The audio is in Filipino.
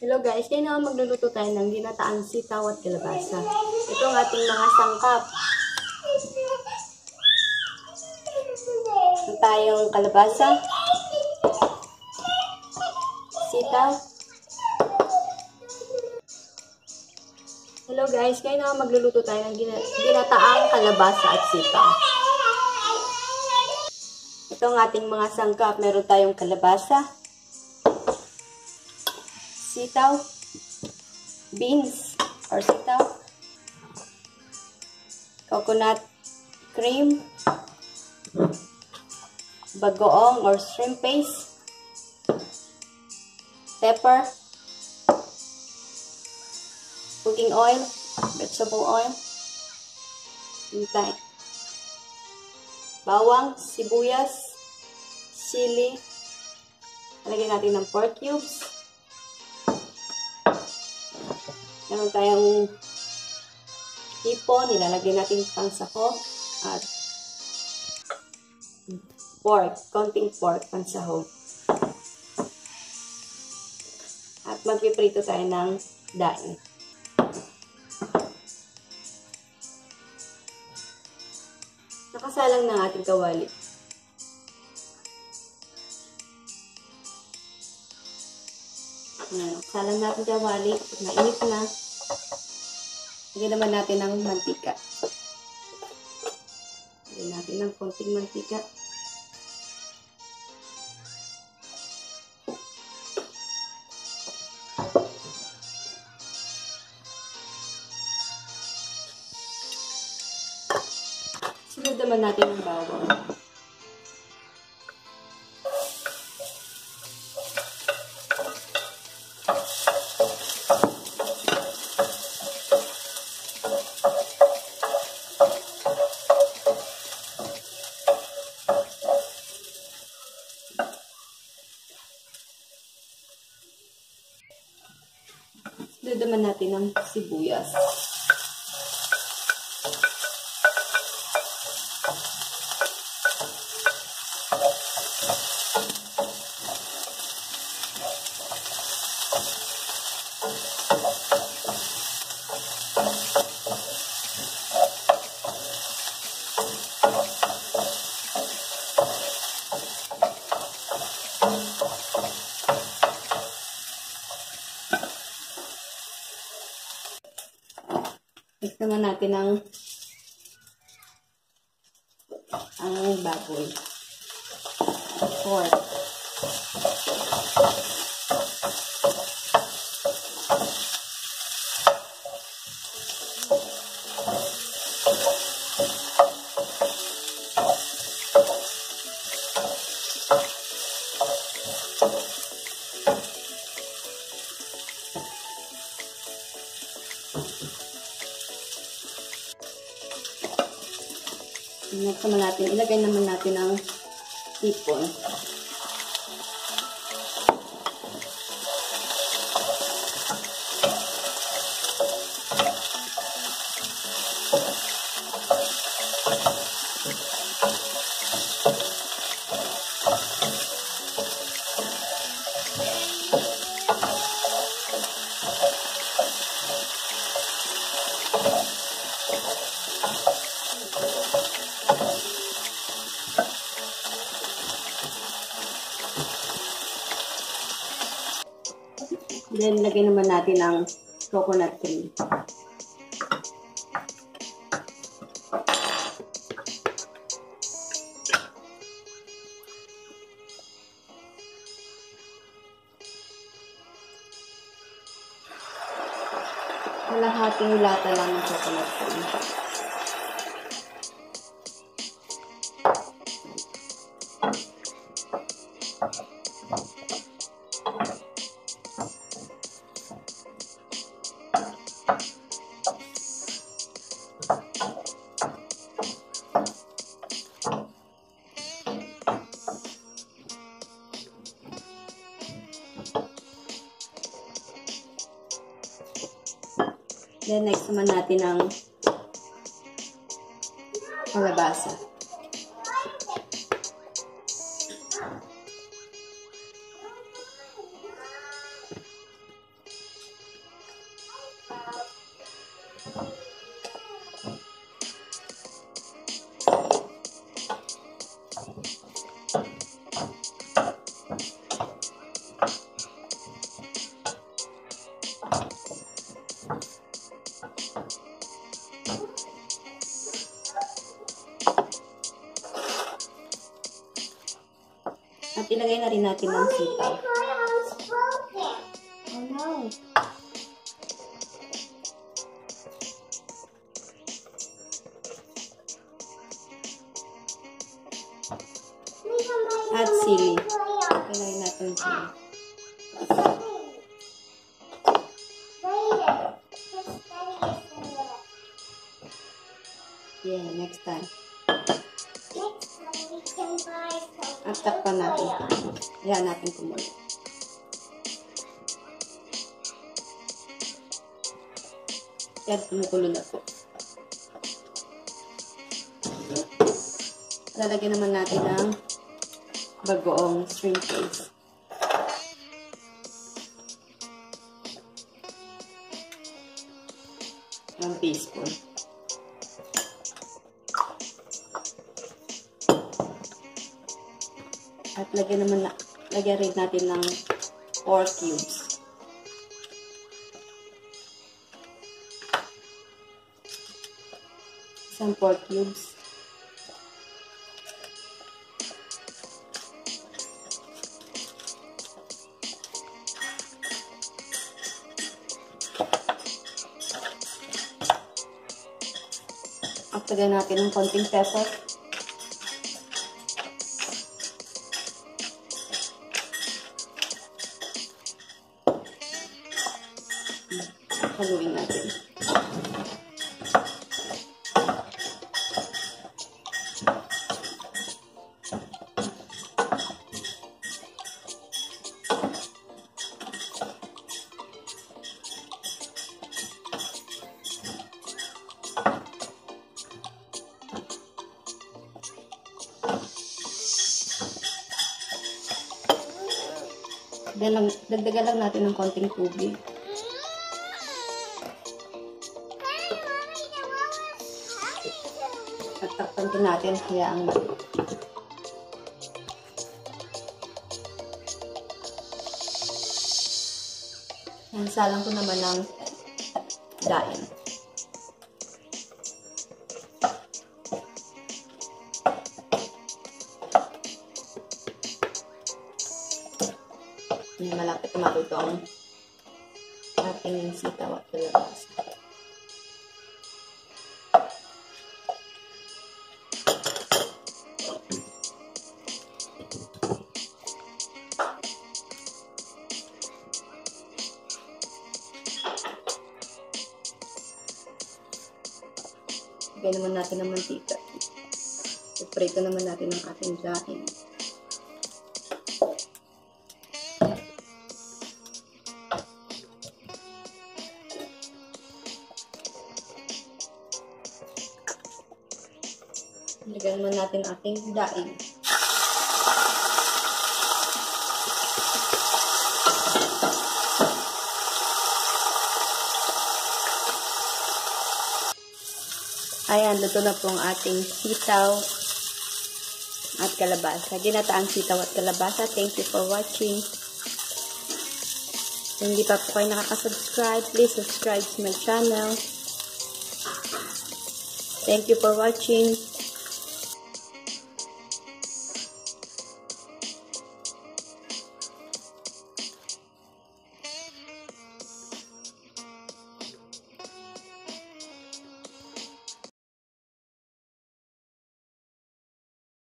Hello guys, ngayon na magluluto tayo ng ginataang sitaw at kalabasa. Ito ang ating mga sangkap. Ito tayong kalabasa, sitaw. Hello guys, ngayon na magluluto tayo ng ginataang kalabasa at sitaw. Ito ang ating mga sangkap. Meron tayong kalabasa, sitaw, beans or sitaw, coconut cream, bagoong or shrimp paste, pepper, cooking oil, vegetable oil, bawang, sibuyas, sili, lagyan natin ng pork cubes. Meron tayong hipon, nilalagay natin pansahog at pork, konting pork, pansahog. At magpiprito tayo ng daing. Nakasalang na ating kawali. Salang natin kawali, mainit na. Lagyan naman natin ng mantika. Lagyan natin ng konting mantika. Sunod naman natin ng bawang. Sunod naman natin ng sibuyas. Mix naman natin ang baboy. Pork. Ilagay naman natin ang hipon. Then, lagyan naman natin ang coconut cream. Kalahating lata lang ng coconut cream. Then, next naman natin ang kalabasa. At ilagay na rin natin ng sitaw. Oh no! At sili. Ilagay natin sili. Yeah, next time. At takpan natin. Ayan natin kumulo. Yan, kumukulo na po. Lalagyan naman natin ng bagoong shrimp paste. 1 teaspoon. At lagyan rin natin ng pork cubes. Isang pork cubes. At lagyan natin ng konting pepper. Haluin natin. Dagdagan lang natin ng konting tubig. At takpan din natin, hayaang lang. Salang ko naman ng daing. Malapit na maluto ang ating sitaw at kalabasa. Lagyan naman natin ng mantika. Iprito naman natin ang ating daing. Lagyan naman natin ating daing. Ayan, luto na po ang ating sitaw at kalabasa. Ginataang sitaw at kalabasa. Thank you for watching. Kung hindi pa po kayo nakaka-subscribe, please subscribe to my channel. Thank you for watching.